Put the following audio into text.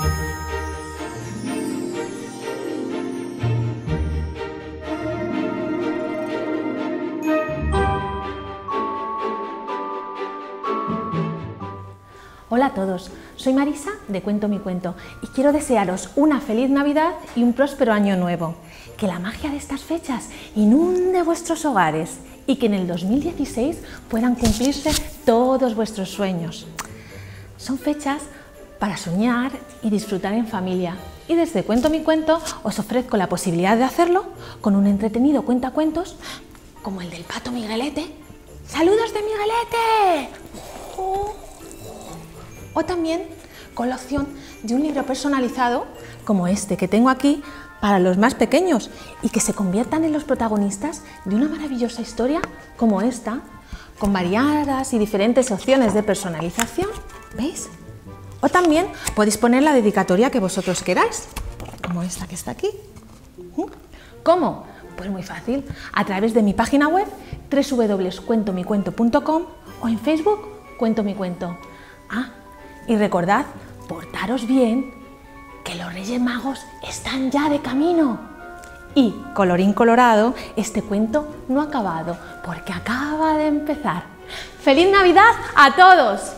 Hola a todos, soy Marisa de Cuento mi Cuento y quiero desearos una feliz Navidad y un próspero año nuevo. Que la magia de estas fechas inunde vuestros hogares y que en el 2016 puedan cumplirse todos vuestros sueños. Son fechas para soñar y disfrutar en familia y desde Cuento mi Cuento os ofrezco la posibilidad de hacerlo con un entretenido cuentacuentos como el del Pato Miguelete. ¡Saludos de Miguelete! O también con la opción de un libro personalizado como este que tengo aquí para los más pequeños y que se conviertan en los protagonistas de una maravillosa historia como esta, con variadas y diferentes opciones de personalización, ¿veis? O también podéis poner la dedicatoria que vosotros queráis, como esta que está aquí. ¿Cómo? Pues muy fácil, a través de mi página web www.cuentomicuento.com o en Facebook Cuento mi Cuento. Y recordad, portaros bien, que los Reyes Magos están ya de camino. Y, colorín colorado, este cuento no ha acabado, porque acaba de empezar. ¡Feliz Navidad a todos!